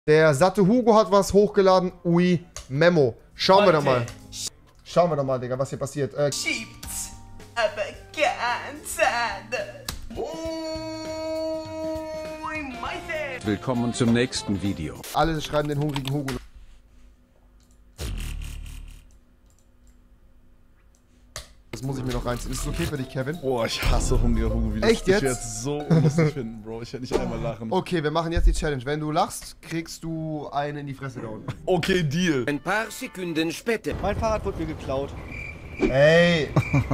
Der satte Hugo hat was hochgeladen. Ui, Memo. Schauen wir doch mal. Schauen wir doch mal, Digga, was hier passiert. Schiebt, aber ganz anders. Willkommen zum nächsten Video. Alle schreiben den hungrigen Hugo. Das muss ich mir noch reinziehen. Ist es okay für dich, Kevin? Boah, ich hasse hungriger Hugo. Wie Echt jetzt? Ich werde es so unlustig finden, Bro. Ich werde nicht einmal lachen. Okay, wir machen jetzt die Challenge. Wenn du lachst, kriegst du einen in die Fresse da unten. Okay, Deal. Ein paar Sekunden später. Mein Fahrrad wurde mir geklaut. Ey!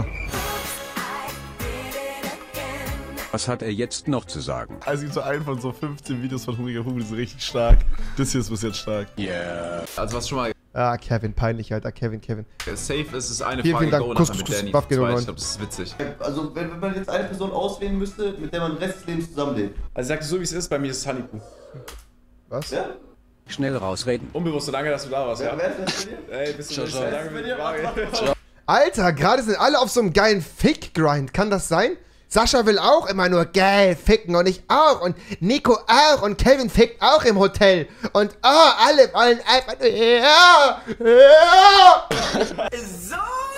Was hat er jetzt noch zu sagen? Also gibt so einen von so 15 Videos von hungriger Hugo, die sind richtig stark. Das hier ist bis jetzt stark. Yeah. Also was schon mal Ah, Kevin, peinlich, Alter. Kevin. safe ist, ist eine Vielen, Frage vielen Dank. Donut Kuss, mit Kuss, Danny. Buff geht Ich um glaube, das ist witzig. Also, wenn man jetzt eine Person auswählen müsste, mit der man den Rest des Lebens zusammenlebt. Also sagst du so wie es ist, bei mir ist es Honeypoo. Was? Ja? Schnell rausreden. Unbewusst, danke, dass du da warst, ja? Wer ist das bei dir? Ey, bist du nicht danke für die Frage. Alter, gerade sind alle auf so einem geilen Fick-Grind. Kann das sein? Sascha will auch immer nur geil ficken und ich auch und Nico auch und Kevin fickt auch im Hotel und alle wollen einfach nur So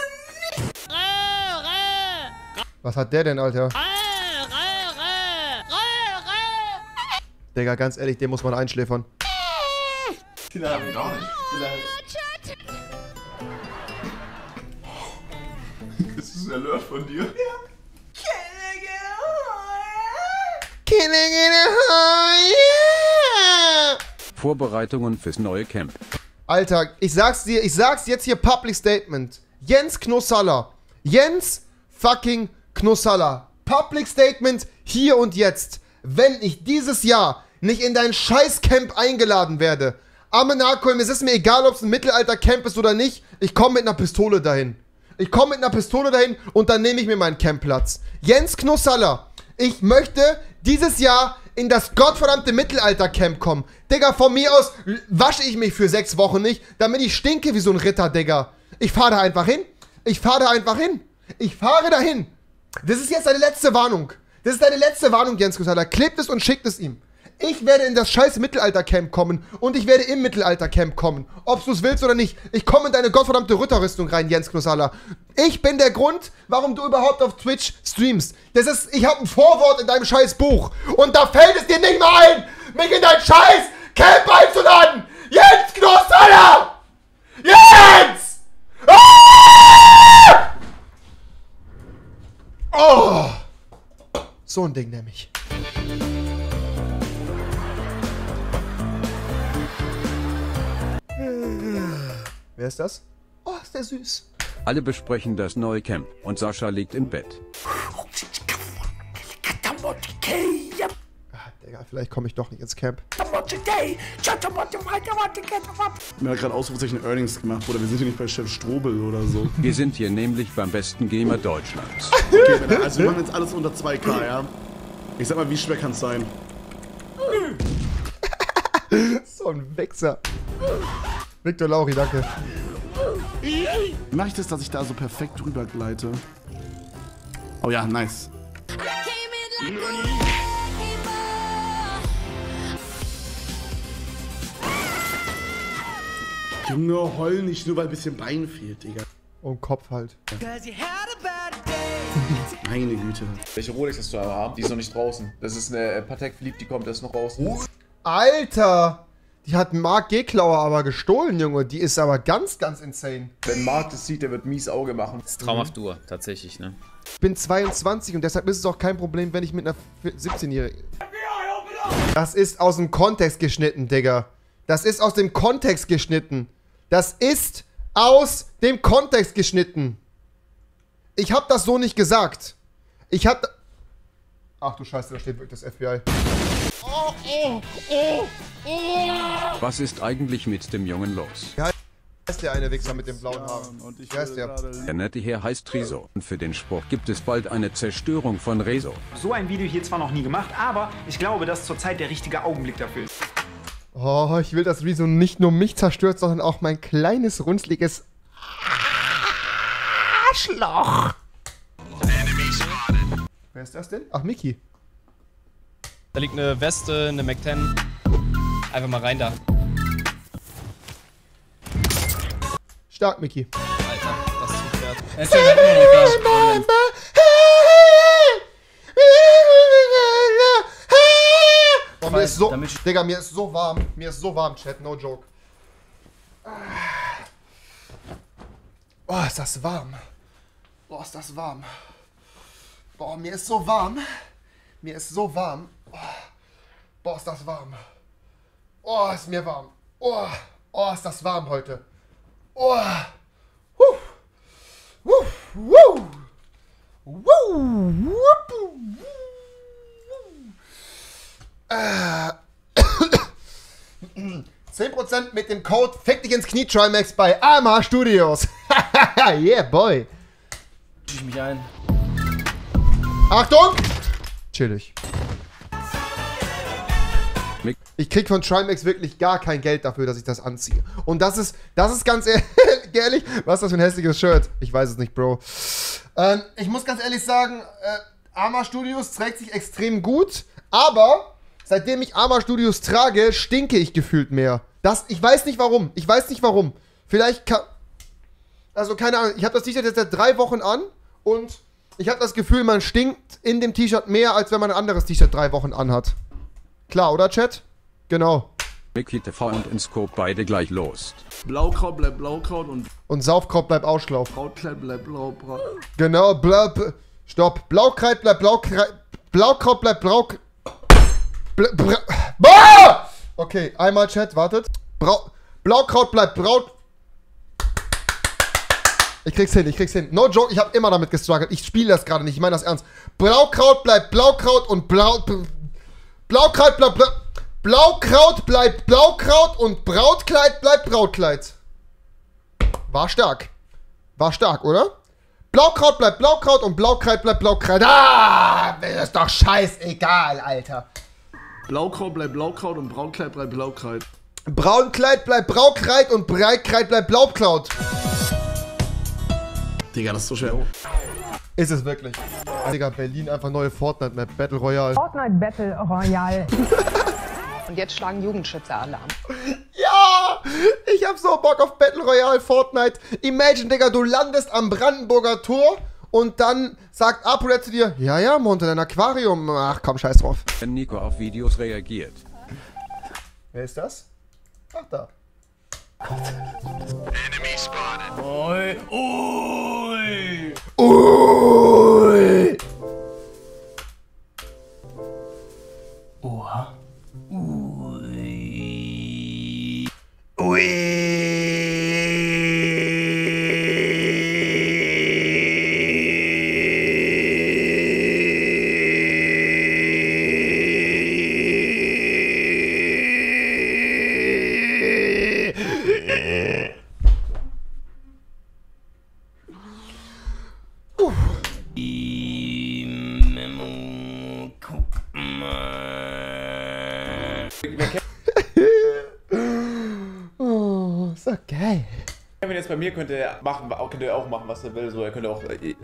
Was hat der denn, Alter? Digga, ganz ehrlich, den muss man einschläfern. Den haben wir gar nicht. Das ist ein Alert von dir. Killing in a hole, yeah! Vorbereitungen fürs neue Camp. Alter, ich sag's jetzt hier Public Statement. Jens Knossalla. Jens fucking Knossalla. Public Statement hier und jetzt. Wenn ich dieses Jahr nicht in dein Scheißcamp eingeladen werde, Amenakoim, es ist mir egal, ob es ein Mittelalter-Camp ist oder nicht, ich komme mit einer Pistole dahin. Ich komme mit einer Pistole dahin und dann nehme ich mir meinen Campplatz. Jens Knossalla, ich möchte dieses Jahr in das gottverdammte Mittelalter-Camp kommen. Digga, von mir aus wasche ich mich für 6 Wochen nicht, damit ich stinke wie so ein Ritter, Digga. Ich fahre da einfach hin. Ich fahre da einfach hin. Ich fahre dahin. Das ist jetzt deine letzte Warnung. Das ist deine letzte Warnung, Jens Knossalla. Klebt es und schickt es ihm. Ich werde in das scheiß Mittelalter-Camp kommen und ich werde im Mittelalter-Camp kommen. Ob du es willst oder nicht. Ich komme in deine gottverdammte Ritterrüstung rein, Jens Knossalla. Ich bin der Grund, warum du überhaupt auf Twitch streamst. Das ist, ich habe ein Vorwort in deinem scheiß Buch. Und da fällt es dir nicht mal ein, mich in dein scheiß Camp einzuladen. Jens Knossalla! Jens! Ah! Oh! So ein Ding nämlich. Wer ist das? Oh, ist der süß. Alle besprechen das neue Camp und Sascha liegt im Bett. Digga, vielleicht komme ich doch nicht ins Camp. Mir hat gerade Ausrufezeichen Earnings gemacht, Bruder. Wir sind hier nicht bei Chef Strobel oder so. Wir sind hier nämlich beim besten Gamer Deutschlands. Okay, also wir machen jetzt alles unter 2K, ja? Ich sag mal, wie schwer kann's sein? So ein Wichser. Victor Lauri, danke. Wie mach ich das, dass ich da so perfekt drüber gleite? Oh ja, nice. Junge, heul nicht, nur weil ein bisschen Bein fehlt, Digga. Und Kopf halt. Meine Güte. Welche Rolex hast du aber haben? Die ist noch nicht draußen. Das ist eine Patek Philippe, die kommt erst noch raus. Alter! Die hat Marc Geklauer aber gestohlen, Junge. Die ist aber ganz, ganz insane. Wenn Marc das sieht, der wird mies Auge machen. Das ist traumhaft Uhr, tatsächlich, ne? Ich bin 22 und deshalb ist es auch kein Problem, wenn ich mit einer 17-Jährigen... Das ist aus dem Kontext geschnitten, Digga. Das ist aus dem Kontext geschnitten. Das ist aus dem Kontext geschnitten. Ich hab das so nicht gesagt. Ich hab... Ach du Scheiße, da steht wirklich das FBI. Was ist eigentlich mit dem Jungen los? Wer ist der eine Wichser mit den blauen Haaren? Und ich Wer ist der? Der nette Herr heißt Rezo. Und für den Spruch gibt es bald eine Zerstörung von Rezo. So ein Video hier zwar noch nie gemacht, aber ich glaube, dass zurzeit der richtige Augenblick dafür ist. Oh, ich will, dass Rezo nicht nur mich zerstört, sondern auch mein kleines, runzliges Arschloch. Wer ist das denn? Ach, Mickey. Da liegt eine Weste, eine McTen. Einfach mal rein da. Stark, Mickey. Alter, das ist gefährt. Erzähl halt immer noch da. Oh, mir ist so, Digga, mir ist so warm. Mir ist so warm, Chat, no joke. Oh, ist das warm. Boah, ist das warm. Boah, mir ist so warm. Mir ist so warm. Oh. Boah, ist das warm. Oh, ist mir warm. Oh, oh, ist das warm heute. Oh. Woo. Woo. Woo. Woo. 10% mit dem Code Fick dich ins Knie Trimax bei AMH Studios. Yeah, boy. Ich mich ein. Achtung! Chillig. Ich krieg von Trimax wirklich gar kein Geld dafür, dass ich das anziehe. Und das ist ganz ehrlich, was ist das für ein hässliches Shirt? Ich weiß es nicht, Bro. Ich muss ganz ehrlich sagen, AMH Studios trägt sich extrem gut, aber seitdem ich AMH Studios trage, stinke ich gefühlt mehr. Ich weiß nicht warum. Ich weiß nicht warum. Vielleicht also keine Ahnung, ich habe das T-Shirt jetzt seit 3 Wochen an und ich habe das Gefühl, man stinkt in dem T-Shirt mehr, als wenn man ein anderes T-Shirt 3 Wochen anhat. Klar, oder Chat? Genau. Mickey TV und Inscope beide gleich los. Blaukraut bleibt Blaukraut und Saufkraut bleibt Ausschlauf. Brautkleid bleibt Blaukraut. Genau, stopp. Blaukraut bleibt Blaukraut bleibt Okay, einmal Chat, wartet. Blaukraut bleibt Braut. Ich krieg's hin. No joke, ich habe immer damit gestruggelt. Ich spiele das gerade nicht, ich meine das ernst. Blaukraut bleibt Blaukraut und Blaukraut bleibt Blaukraut und Brautkleid bleibt Brautkleid. War stark, oder? Blaukraut bleibt Blaukraut und Blaukleid bleibt Blaukleid. Ah, das ist doch scheißegal, Alter. Blaukraut bleibt Blaukraut und Brautkleid bleibt Blaukleid. Braunkleid bleibt Braukleid und Breitkleid bleibt Blaukleid. Digga, das ist so schwer. Ist es wirklich. Digga, Berlin einfach neue Fortnite-Map, Battle Royale. Fortnite Battle Royale. Und jetzt schlagen Jugendschützer Alarm. Ja! Ich hab so Bock auf Battle Royale Fortnite. Imagine, Digga, du landest am Brandenburger Tor und dann sagt Apolet zu dir, ja, Monte, dein Aquarium. Ach komm, scheiß drauf. Wenn Nico auf Videos reagiert. Wer ist das? Ach, da. Enemy spotted. Oi. Ui! Oha. Ui. Oh, so geil. Kevin jetzt bei mir könnte er auch machen, was er will. So, er könnte auch.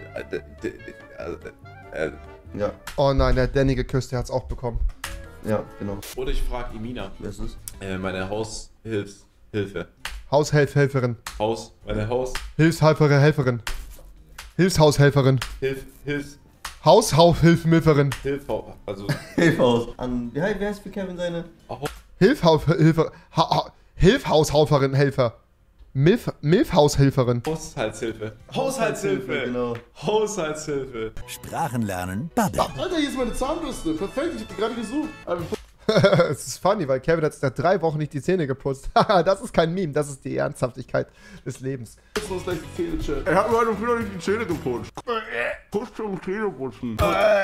Ja. Oh nein, der hat Danny geküsst, der hat's auch bekommen. Ja, genau. Oder ich frage Emina. Wer ist es? Meine Haushilfe. Haushelferin. Meine Hilfshelferin. Hilfshaushelferin. Haushilfmilferin. Also. Hilfhaus. Wie heißt für Kevin seine? Hilfhaushauferin, Helfer. Milfhaushilferin. Haushaltshilfe. Genau. Haushaltshilfe. Sprachen lernen, Bubble. Alter, hier ist meine Zahnbürste. Perfekt, ich hab die gerade gesucht. Es ist funny, weil Kevin hat seit 3 Wochen nicht die Zähne geputzt. Das ist kein Meme, das ist die Ernsthaftigkeit des Lebens. Das ist gleich die Zähne-Chat. Er hat mir heute früher nicht die Zähne geputzt. Putz zum Zähneputzen.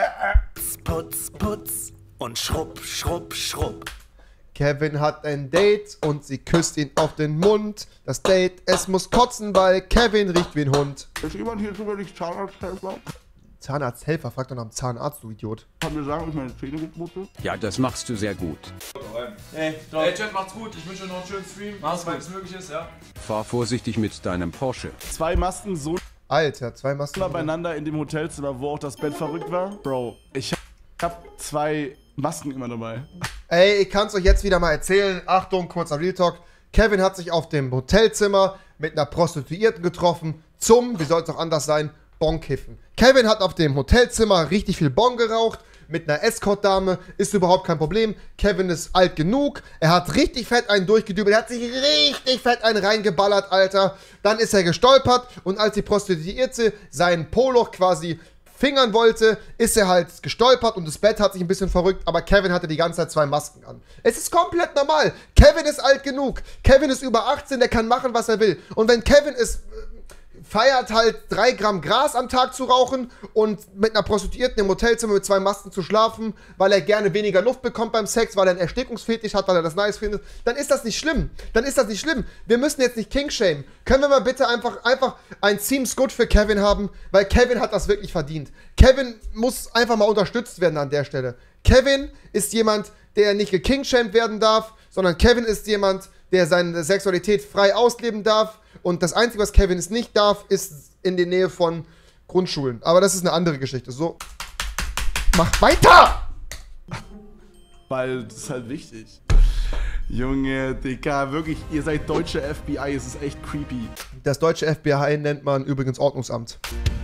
Putz und schrupp. Kevin hat ein Date und sie küsst ihn auf den Mund. Das Date, es muss kotzen, weil Kevin riecht wie ein Hund. Ist jemand hier zufällig Zahnarzthelfer? Zahnarzthelfer? Frag doch nach dem Zahnarzt, du Idiot. Kann mir sagen, ob ich meine Zähne geputzt? Ja, das machst du sehr gut. Hey, Chat, macht's gut. Ich wünsche euch noch einen schönen Stream. Mach's, weil es möglich ist, ja. Fahr vorsichtig mit deinem Porsche. 2 Masken so Alter, 2 Masken beieinander in dem Hotelzimmer, wo auch das Bett verrückt war. Bro, ich hab 2 Masken immer dabei. Ey, ich kann es euch jetzt wieder mal erzählen. Achtung, kurzer Real Talk. Kevin hat sich auf dem Hotelzimmer mit einer Prostituierten getroffen zum, wie soll es auch anders sein, Bonkiffen. Kevin hat auf dem Hotelzimmer richtig viel Bon geraucht mit einer Escort-Dame, ist überhaupt kein Problem. Kevin ist alt genug, er hat richtig fett einen durchgedübelt, er hat sich richtig fett einen reingeballert, Alter. Dann ist er gestolpert und als die Prostituierte seinen Poloch quasi fingern wollte, ist er halt gestolpert und das Bett hat sich ein bisschen verrückt, aber Kevin hatte die ganze Zeit 2 Masken an. Es ist komplett normal. Kevin ist alt genug. Kevin ist über 18, der kann machen, was er will. Und wenn Kevin es feiert halt 3 Gramm Gras am Tag zu rauchen und mit einer Prostituierten im Hotelzimmer mit 2 Masken zu schlafen, weil er gerne weniger Luft bekommt beim Sex, weil er einen Erstickungsfetisch hat, weil er das nice findet, dann ist das nicht schlimm. Dann ist das nicht schlimm. Wir müssen jetzt nicht King-shamen. Können wir mal bitte einfach ein Seems Good für Kevin haben, weil Kevin hat das wirklich verdient. Kevin muss einfach mal unterstützt werden an der Stelle. Kevin ist jemand, der nicht gekingshamed werden darf, sondern Kevin ist jemand, der seine Sexualität frei ausleben darf. Und das Einzige, was Kevin es nicht darf, ist in der Nähe von Grundschulen. Aber das ist eine andere Geschichte. So, mach weiter! Weil das ist halt wichtig. Junge, Digga, wirklich, ihr seid deutsche FBI, es ist echt creepy. Das deutsche FBI nennt man übrigens Ordnungsamt.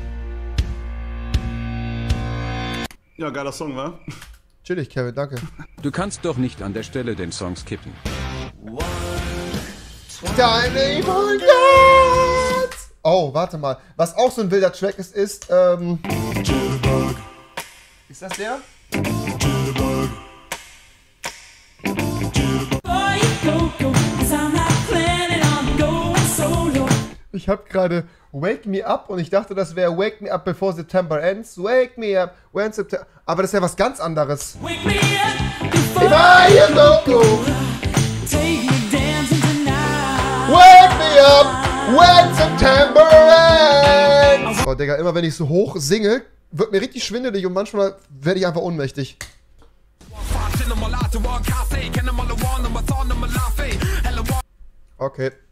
Ja, geiler Song, wa? Chillig, Kevin, danke. Du kannst doch nicht an der Stelle den Song skippen. Deine Oh, warte mal. Was auch so ein wilder Track ist, ist, Ist das der? Ich hab gerade Wake Me Up und ich dachte, das wäre Wake Me Up Before September Ends. Wake Me Up when September... Aber das ist ja was ganz anderes. Wake me up before you go. Wake me up when September ends. Oh, Digga, immer wenn ich so hoch singe, wird mir richtig schwindelig und manchmal werde ich einfach ohnmächtig. Okay.